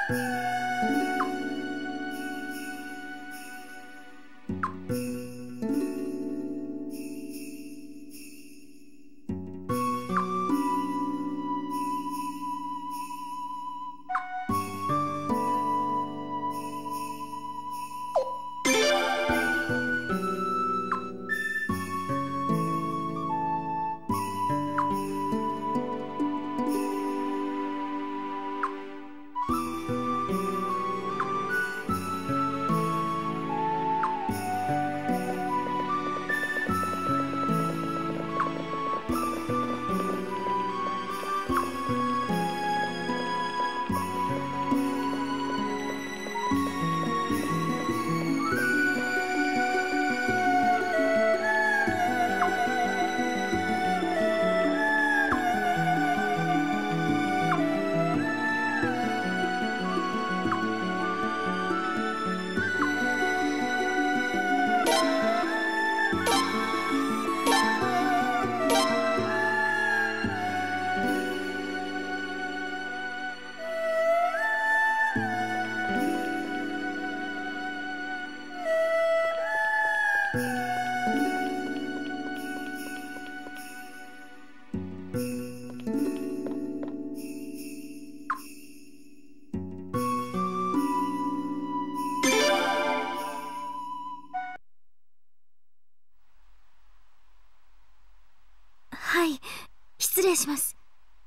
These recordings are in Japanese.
はい、失礼します。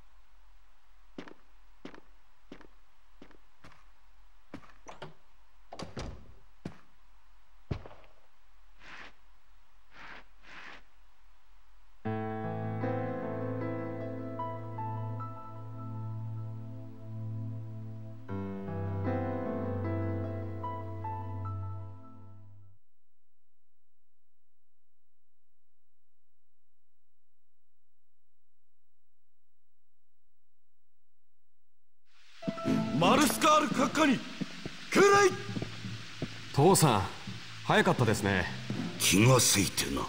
マルスカール閣下に敬礼。 父さん、早かったですね。 気がついてな。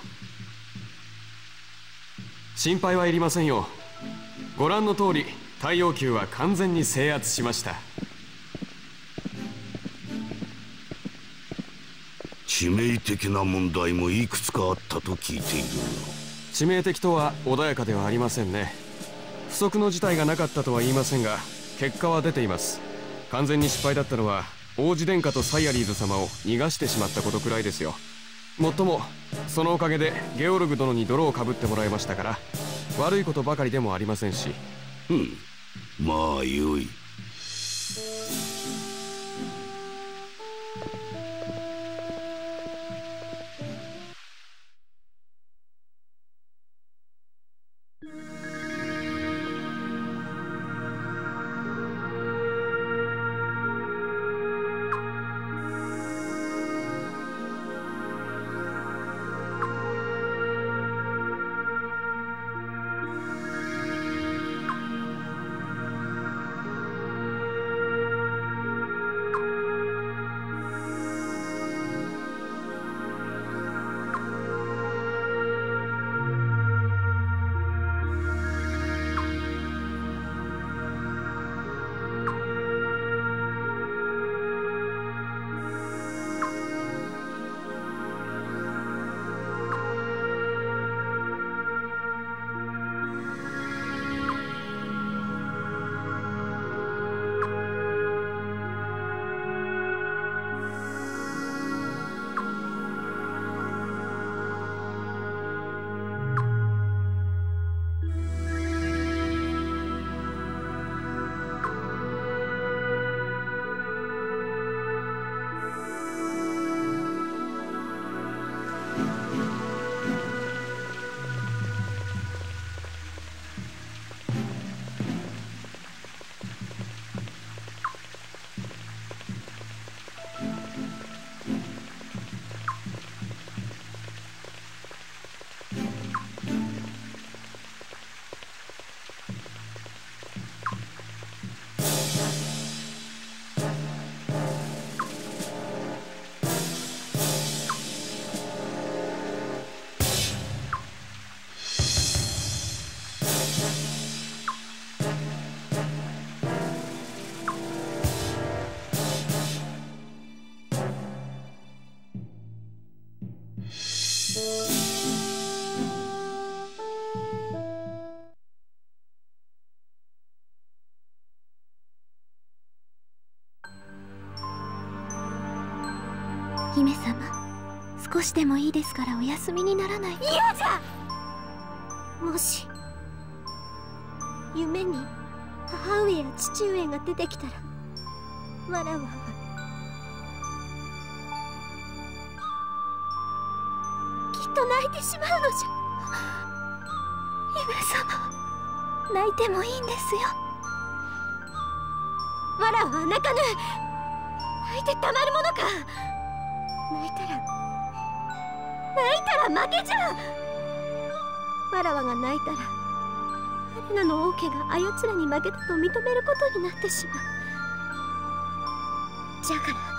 心配はいりませんよ。ご覧の通り太陽宮は完全に制圧しました。 致命的な問題もいくつかあったと聞いているが。 致命的とは穏やかではありませんね。不測の事態がなかったとは言いませんが、結果は出ています。完全に失敗だったのは王子殿下とサイアリーズ様を逃がしてしまったことくらいですよ。もっともそのおかげでゲオルグ殿に泥をかぶってもらいましたから、悪いことばかりでもありませんし。 まあよい。 姫様、少しでもいいですからお休みにならないと。嫌じゃ。もし夢に母上や父上が出てきたら、わらわはきっと泣いてしまうのじゃ。姫様、泣いてもいいんですよ。わらわは泣かぬ。泣いてたまるものか。泣いたら負けじゃ。わらわが泣いたらアレナの王家があやつらに負けたと認めることになってしまう。じゃ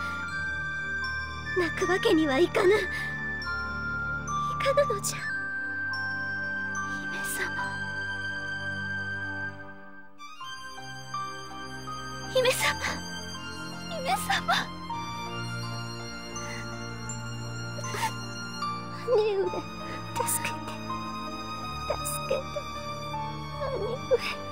から泣くわけにはいかぬ。いかぬのじゃ。姫様、姫様、兄上、助けて、助けて、兄上。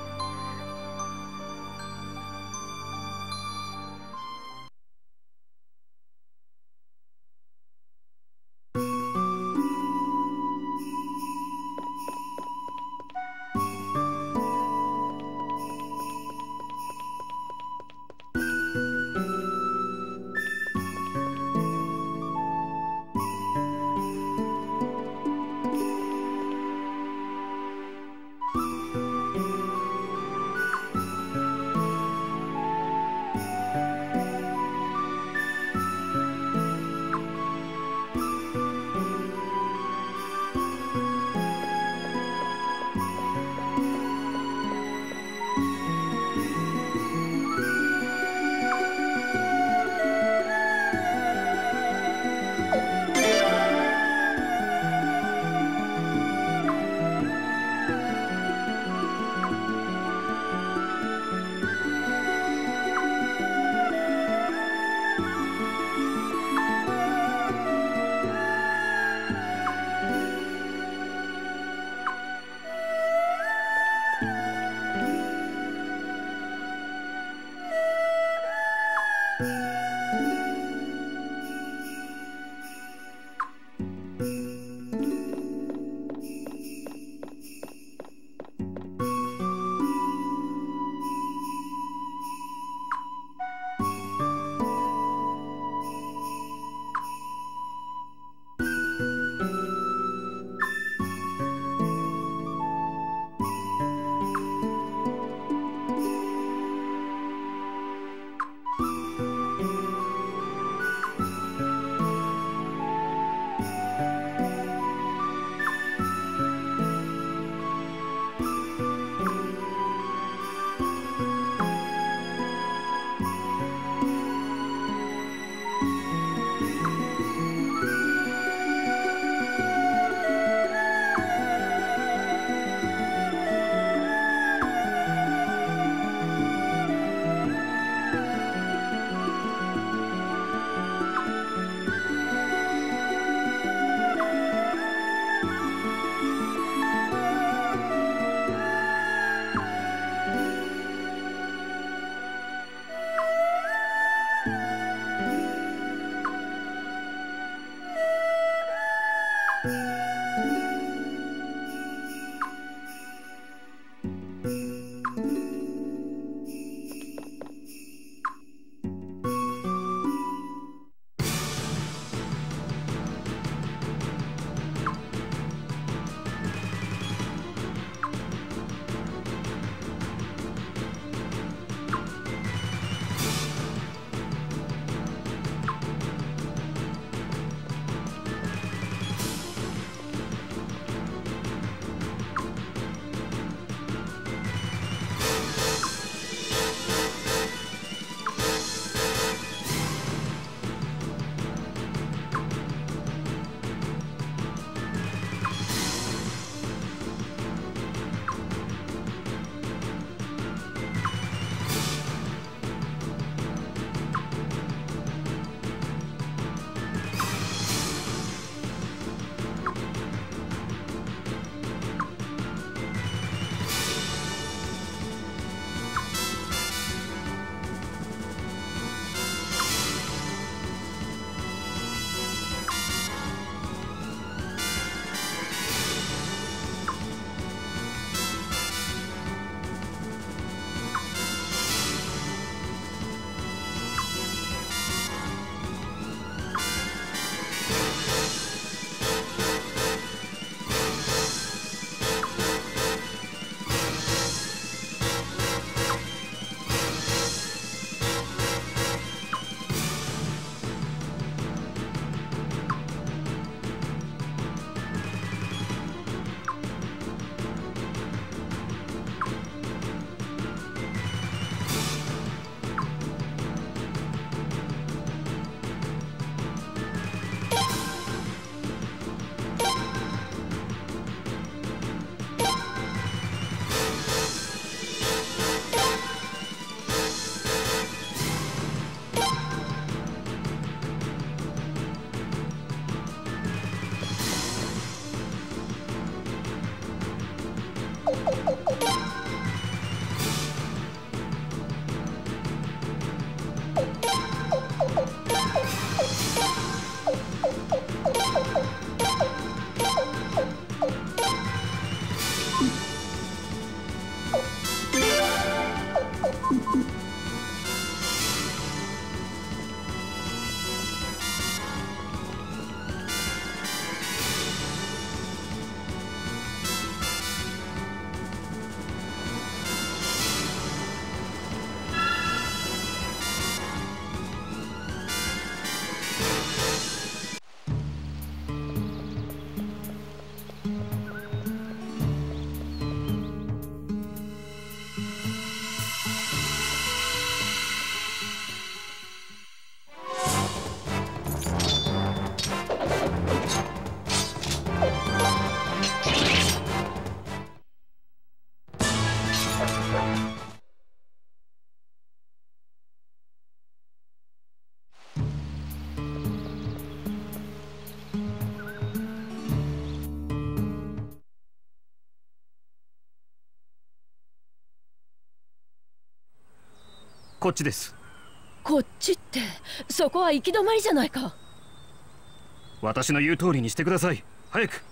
こっちです。 こっちって、そこは行き止まりじゃないか。 私の言う通りにしてください。早く。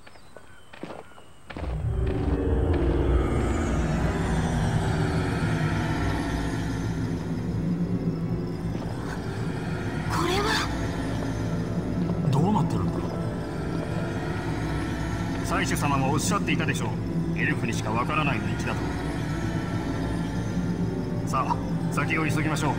これはどうなってるんだ。 祭主様もおっしゃっていたでしょう。エルフにしかわからない道だと。さあ、先を急ぎましょう。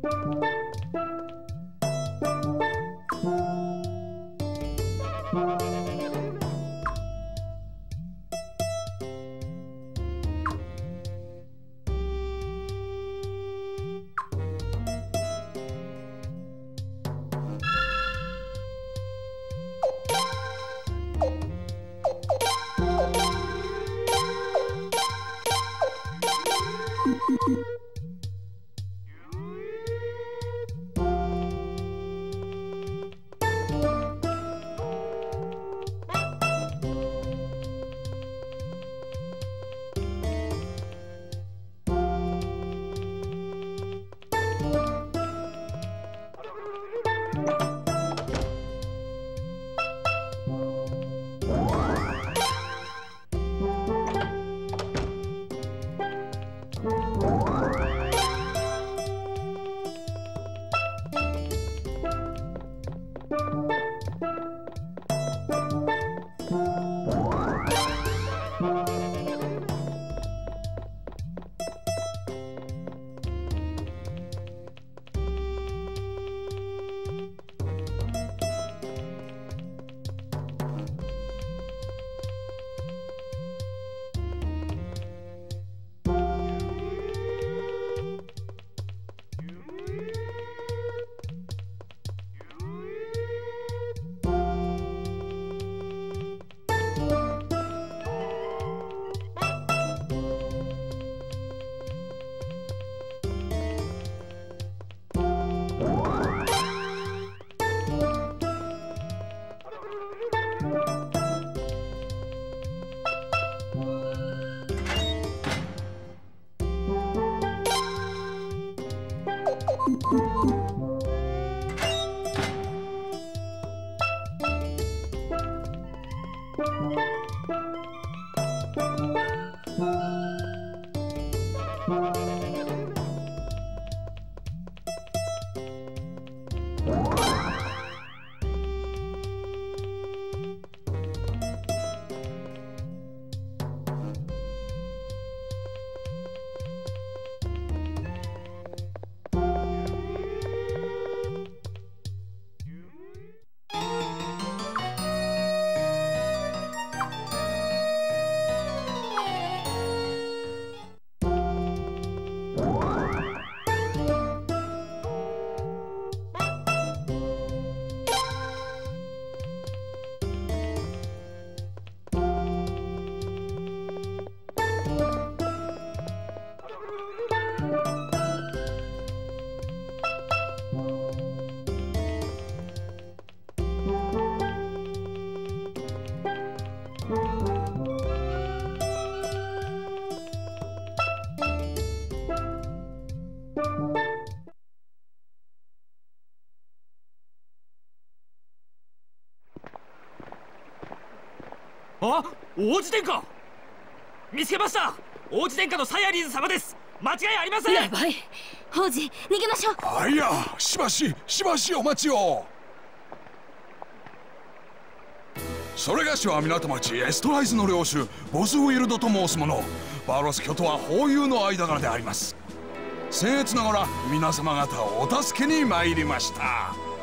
あ、王子殿下、見つけました。王子殿下のサイアリーズ様です。間違いありません。 やばい。 王子、逃げましょう。 あ、いや、しばしお待ちを。それがしは港町エストライズの領主ボスウィルドと申す者。バロス卿とは法友の間柄であります。僭越ながら皆様方をお助けに参りました。